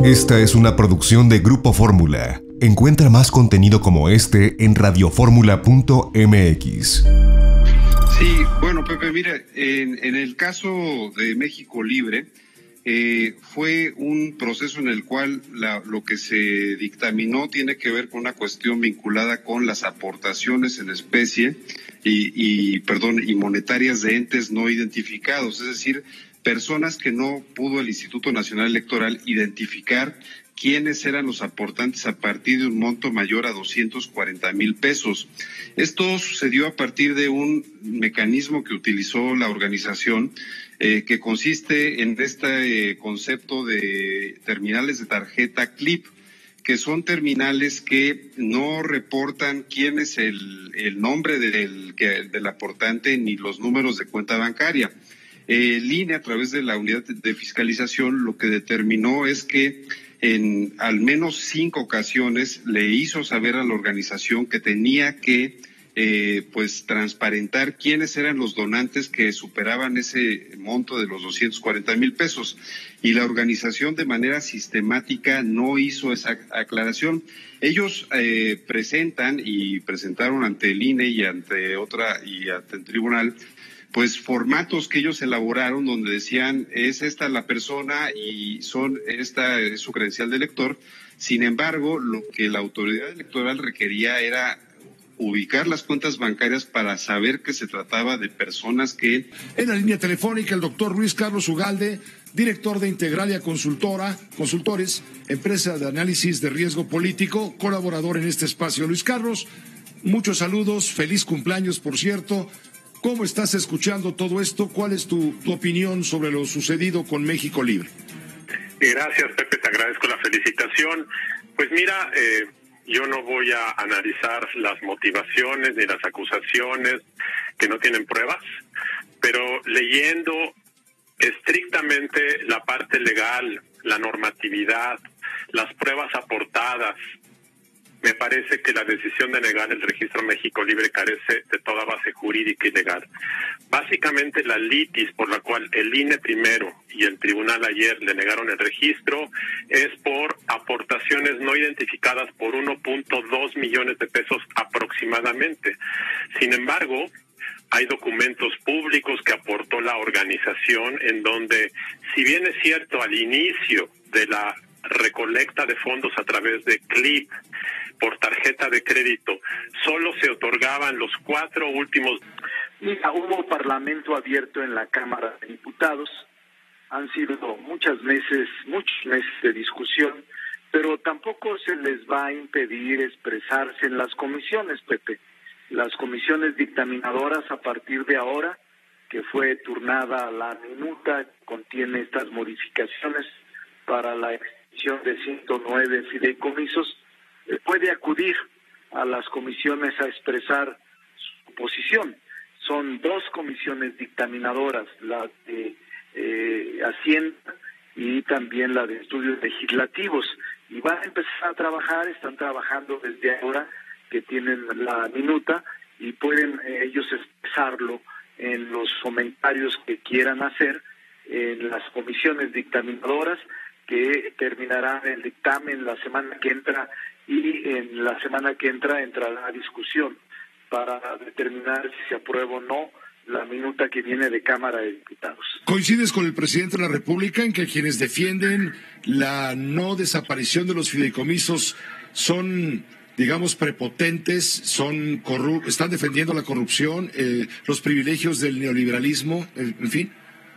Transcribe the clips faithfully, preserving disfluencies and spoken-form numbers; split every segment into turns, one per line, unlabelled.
Esta es una producción de Grupo Fórmula. Encuentra más contenido como este en radioformula punto m x.
Sí, bueno, Pepe, mira, en, en el caso de México Libre, eh, fue un proceso en el cual la, lo que se dictaminó tiene que ver con una cuestión vinculada con las aportaciones en especie y, y perdón, y monetarias de entes no identificados, es decir, personas que no pudo el Instituto Nacional Electoral identificar quiénes eran los aportantes a partir de un monto mayor a doscientos cuarenta mil pesos. Esto sucedió a partir de un mecanismo que utilizó la organización, eh, que consiste en este eh, concepto de terminales de tarjeta CLIP, que son terminales que no reportan quién es el, el nombre del, que, del aportante ni los números de cuenta bancaria. Eh, el I N E, a través de la unidad de fiscalización, lo que determinó es que en al menos cinco ocasiones le hizo saber a la organización que tenía que eh, pues transparentar quiénes eran los donantes que superaban ese monto de los doscientos cuarenta mil pesos, y la organización de manera sistemática no hizo esa aclaración. Ellos eh, presentan y presentaron ante el I N E y ante otra y ante el tribunal pues formatos que ellos elaboraron donde decían es esta la persona y son esta es su credencial de elector. Sin embargo, lo que la autoridad electoral requería era ubicar las cuentas bancarias para saber que se trataba de personas que...
En la línea telefónica el doctor Luis Carlos Ugalde, director de Integralia Consultora, Consultores, empresa de análisis de riesgo político, colaborador en este espacio. Luis Carlos, muchos saludos, feliz cumpleaños, por cierto. ¿Cómo estás escuchando todo esto? ¿Cuál es tu, tu opinión sobre lo sucedido con México Libre?
Gracias, Pepe, te agradezco la felicitación. Pues mira, eh, yo no voy a analizar las motivaciones ni las acusaciones que no tienen pruebas, pero leyendo estrictamente la parte legal, la normatividad, las pruebas aportadas, me parece que la decisión de negar el registro México Libre carece de toda base jurídica y legal. Básicamente la litis por la cual el I N E primero y el tribunal ayer le negaron el registro es por aportaciones no identificadas por uno punto dos millones de pesos aproximadamente. Sin embargo, hay documentos públicos que aportó la organización en donde, si bien es cierto, al inicio de la recolecta de fondos a través de CLIP por tarjeta de crédito, solo se otorgaban los cuatro últimos.
Mira, hubo parlamento abierto en la Cámara de Diputados, han sido muchas meses, muchos meses de discusión, pero tampoco se les va a impedir expresarse en las comisiones, Pepe. Las comisiones dictaminadoras, a partir de ahora, que fue turnada la minuta, contiene estas modificaciones para la extinción de ciento nueve fideicomisos, puede acudir a las comisiones a expresar su posición. Son dos comisiones dictaminadoras, la de eh, Hacienda y también la de Estudios Legislativos, y van a empezar a trabajar, están trabajando desde ahora que tienen la minuta y pueden eh, ellos expresarlo en los comentarios que quieran hacer en las comisiones dictaminadoras, que terminarán el dictamen la semana que entra, y en la semana que entra entrará a discusión para determinar si se aprueba o no la minuta que viene de Cámara de Diputados.
¿Coincides con el presidente de la República en que quienes defienden la no desaparición de los fideicomisos son, digamos, prepotentes, son corrup- están defendiendo la corrupción, eh, los privilegios del neoliberalismo, eh, en fin?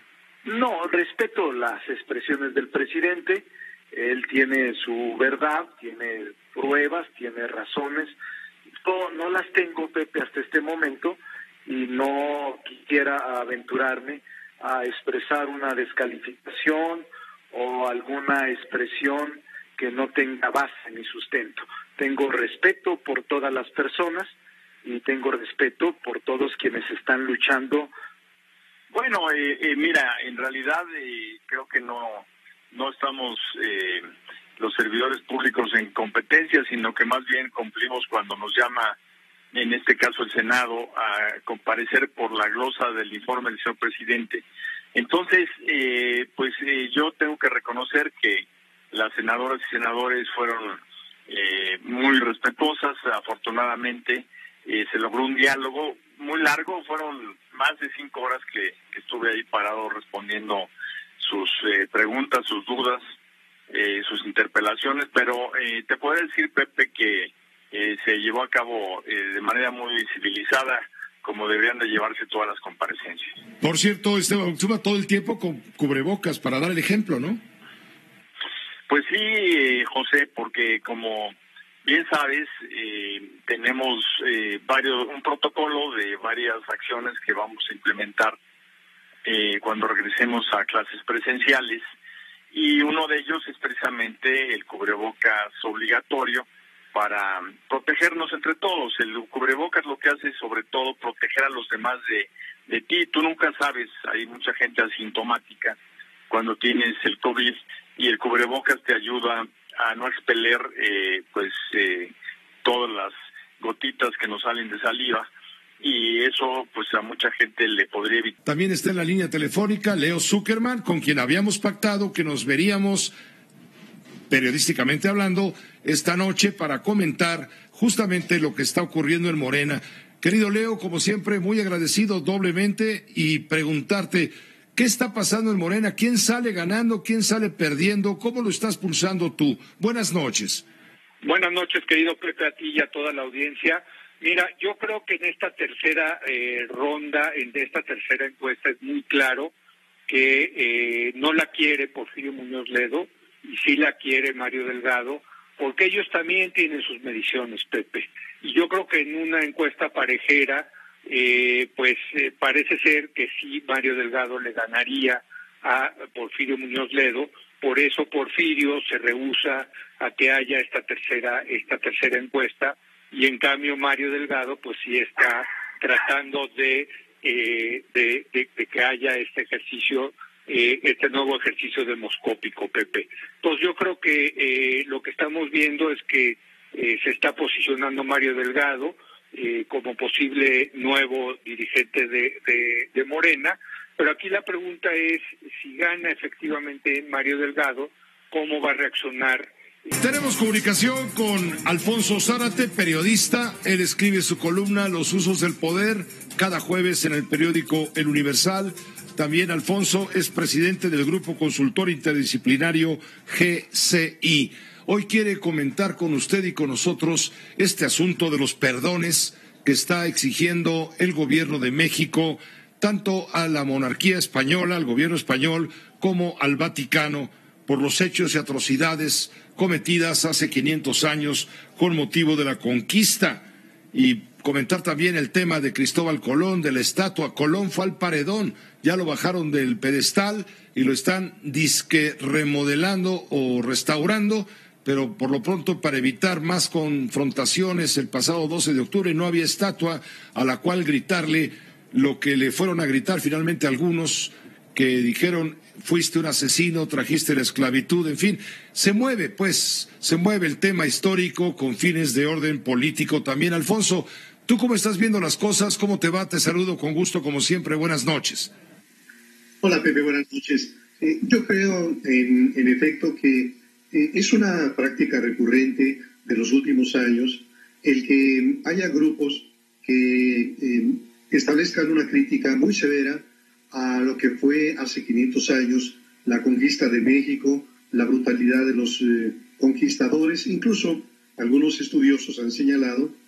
No, respeto las expresiones del presidente. Él tiene su verdad, tiene pruebas, tiene razones. Yo no las tengo, Pepe, hasta este momento, y no quisiera aventurarme a expresar una descalificación o alguna expresión que no tenga base ni sustento. Tengo respeto por todas las personas y tengo respeto por todos quienes están luchando.
Bueno, eh, eh, mira, en realidad eh, creo que no no estamos eh, los servidores públicos en competencia, sino que más bien cumplimos cuando nos llama, en este caso el Senado, a comparecer por la glosa del informe del señor presidente. Entonces, eh, pues eh, yo tengo que reconocer que las senadoras y senadores fueron eh, muy respetuosas. Afortunadamente eh, se logró un diálogo muy largo, fueron más de cinco horas que, que estuve ahí parado respondiendo sus eh, preguntas, sus dudas, eh, sus interpelaciones, pero eh, te puedo decir, Pepe, que eh, se llevó a cabo eh, de manera muy civilizada, como deberían de llevarse todas las comparecencias.
Por cierto, Esteban Moctezuma todo el tiempo con cubrebocas para dar el ejemplo, ¿no?
Pues sí, eh, José, porque como bien sabes, eh, tenemos eh, varios un protocolo de varias acciones que vamos a implementar eh, cuando regresemos a clases presenciales, y uno de ellos es precisamente el cubrebocas obligatorio para protegernos entre todos. El cubrebocas lo que hace es sobre todo proteger a los demás de, de ti. Tú nunca sabes, hay mucha gente asintomática cuando tienes el COVID, y el cubrebocas te ayuda a no expeler eh, pues eh, todas las gotitas que nos salen de saliva, y eso pues a mucha gente le podría evitar.
También está en la línea telefónica Leo Zuckerman, con quien habíamos pactado que nos veríamos, periodísticamente hablando, esta noche para comentar justamente lo que está ocurriendo en Morena. Querido Leo, como siempre, muy agradecido doblemente, y preguntarte, ¿qué está pasando en Morena? ¿Quién sale ganando? ¿Quién sale perdiendo? ¿Cómo lo estás pulsando tú? Buenas noches.
Buenas noches, querido Pepe, a ti y a toda la audiencia. Mira, yo creo que en esta tercera eh, ronda, en esta tercera encuesta, es muy claro que eh, no la quiere Porfirio Muñoz Ledo y sí la quiere Mario Delgado, porque ellos también tienen sus mediciones, Pepe. Y yo creo que en una encuesta parejera, eh, pues eh, parece ser que sí Mario Delgado le ganaría a Porfirio Muñoz Ledo. Por eso Porfirio se rehúsa a que haya esta tercera esta tercera encuesta, y en cambio Mario Delgado pues sí está tratando de eh, de, de, de que haya este ejercicio, eh, este nuevo ejercicio demoscópico, Pepe. Entonces yo creo que eh, lo que estamos viendo es que eh, se está posicionando Mario Delgado eh, como posible nuevo dirigente de, de, de Morena, pero aquí la pregunta es, si gana efectivamente Mario Delgado, ¿cómo va a reaccionar?
Tenemos comunicación con Alfonso Zárate, periodista. Él escribe su columna Los usos del poder cada jueves en el periódico El Universal. También Alfonso es presidente del Grupo Consultor Interdisciplinario G C I. Hoy quiere comentar con usted y con nosotros este asunto de los perdones que está exigiendo el gobierno de México, tanto a la monarquía española, al gobierno español, como al Vaticano, por los hechos y atrocidades cometidas hace quinientos años con motivo de la conquista. Y comentar también el tema de Cristóbal Colón, de la estatua. Colón fue al paredón, ya lo bajaron del pedestal y lo están disque remodelando o restaurando, pero por lo pronto, para evitar más confrontaciones, el pasado doce de octubre no había estatua a la cual gritarle lo que le fueron a gritar finalmente algunos, que dijeron: fuiste un asesino, trajiste la esclavitud. En fin, se mueve, pues, se mueve el tema histórico con fines de orden político también. Alfonso, ¿tú cómo estás viendo las cosas? ¿Cómo te va? Te saludo con gusto, como siempre. Buenas noches.
Hola, Pepe, buenas noches. Eh, yo creo, en, en efecto, que eh, es una práctica recurrente de los últimos años el que haya grupos que eh, establezcan una crítica muy severa a lo que fue hace quinientos años la conquista de México, la brutalidad de los eh, conquistadores. Incluso algunos estudiosos han señalado